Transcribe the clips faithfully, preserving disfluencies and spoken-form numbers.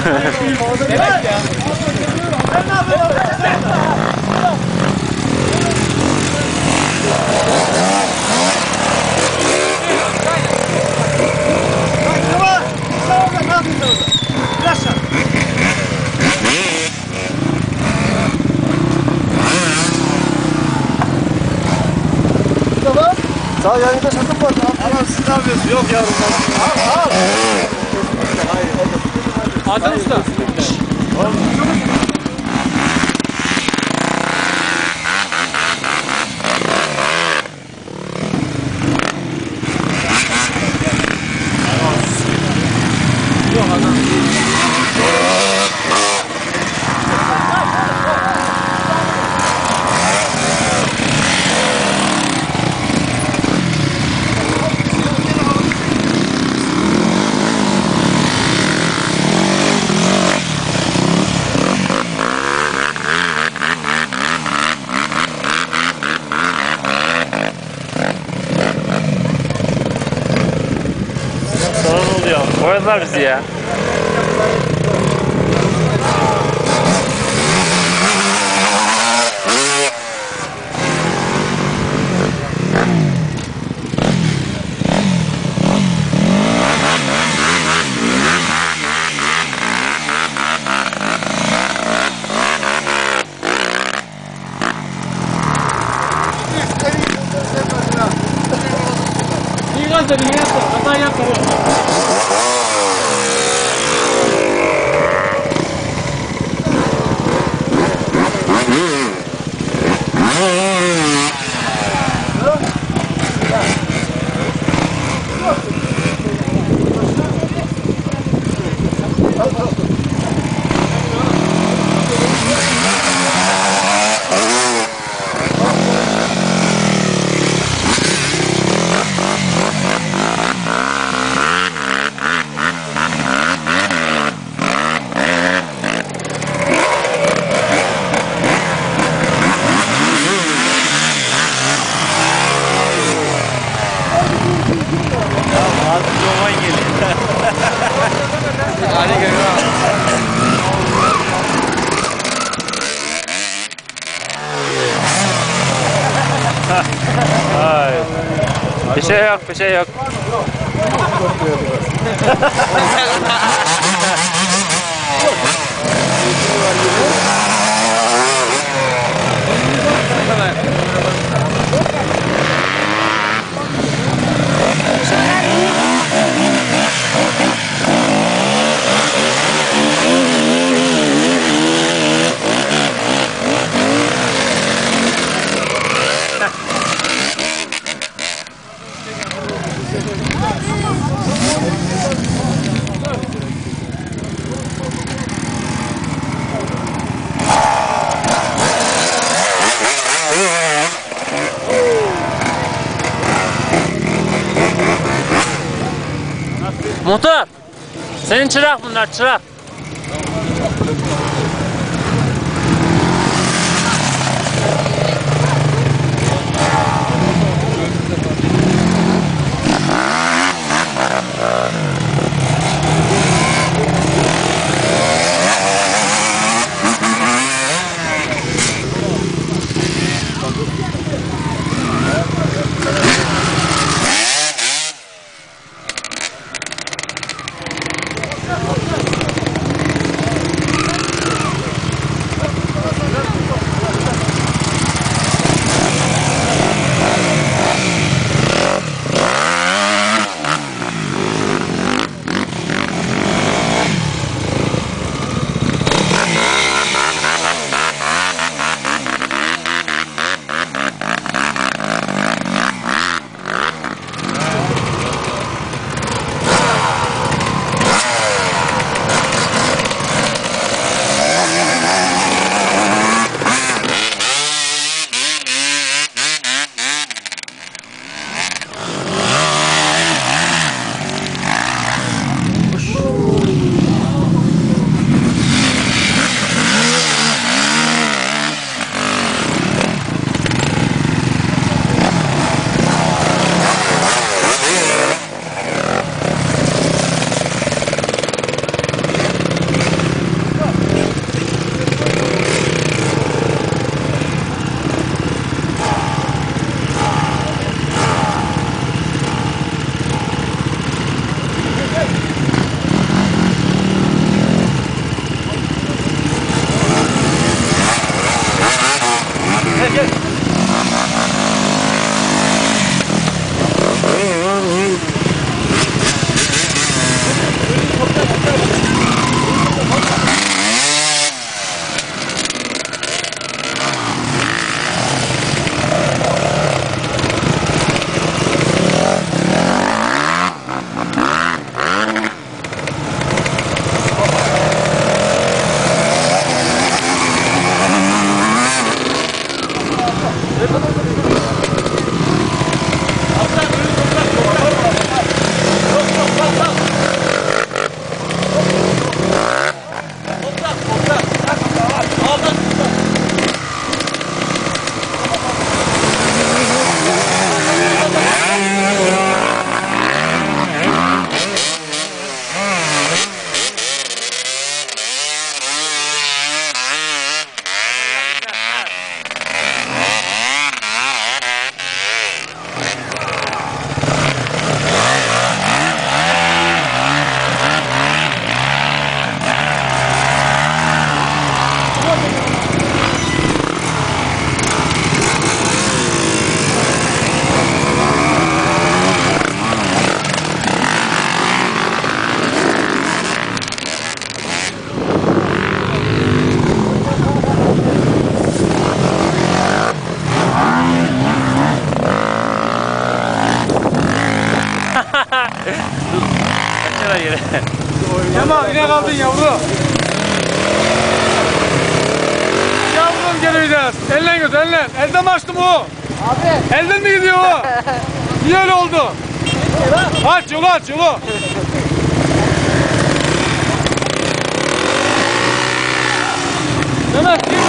Sağ yanında sakın var. Anam siz ne yapıyorsunuz? Yok yavrum. Al al. Adem Usta. Yok adam. Sorun oluyor. Boyadılar bizi ya. İyi gaz da bir yapma. Hata yapma. Artık roman geliyor. Hadi gel. Ay. Bir şey yok, bir şey yok. Muhtar! Senin çırak bunlar, çırak. Mustafa yine kaldın yavru. Yavrum geleceğiz. Elden götür elden. Elden mi açtım o? Abi. Elden mi gidiyor o? Niye öyle oldu? Aç yolu aç yolu. Mehmet gir.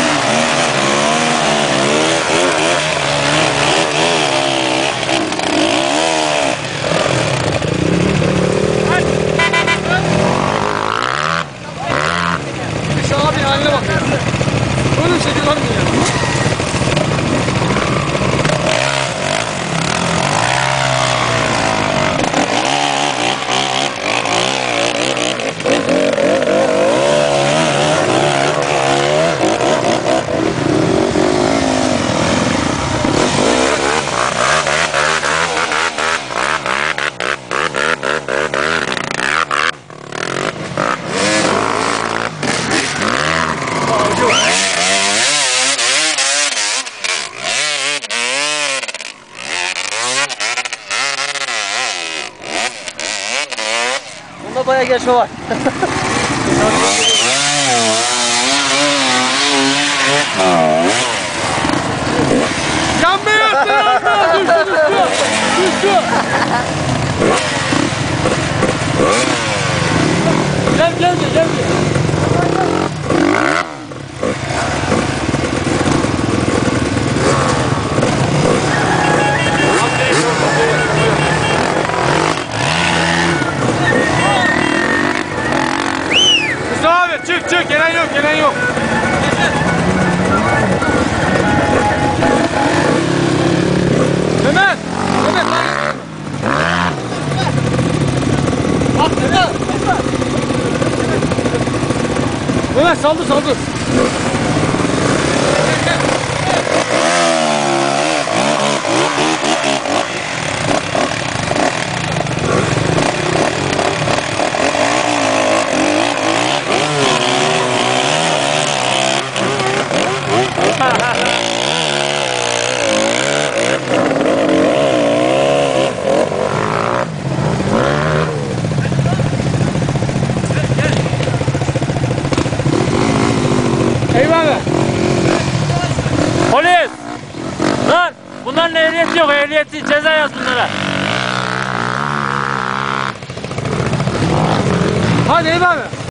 Şu abi haline bak ya. Böyle bir şekil var mı ya? Bunda bayağı geçme var. Yanmıyor yanmıyor. Düştü düştü. Düştü. Gel gel gel. Mustafa abi çık çık. Gelen yok gelen yok. Mehmet! Mehmet lan! Bak Mehmet! Mehmet saldır saldır! Eyvallah! Polis! Lan bunların ehliyeti yok, ehliyeti ceza yaz bunlara. Hadi eyvallah!